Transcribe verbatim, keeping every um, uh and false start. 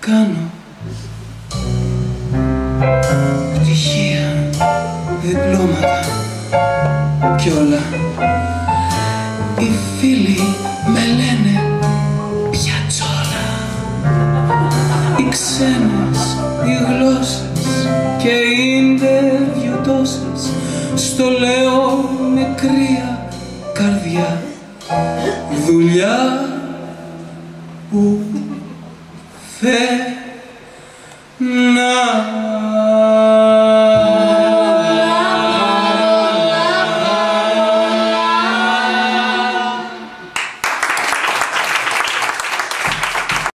κάνω πτυχία, διπλώματα κι όλα. Οι φίλοι με λένε πιατσόλα. Οι ξένες, οι γλώσσες και οι ίντερβιου τόσες, στο λέω με κρύα καρδιά. Δουλειά που θέλει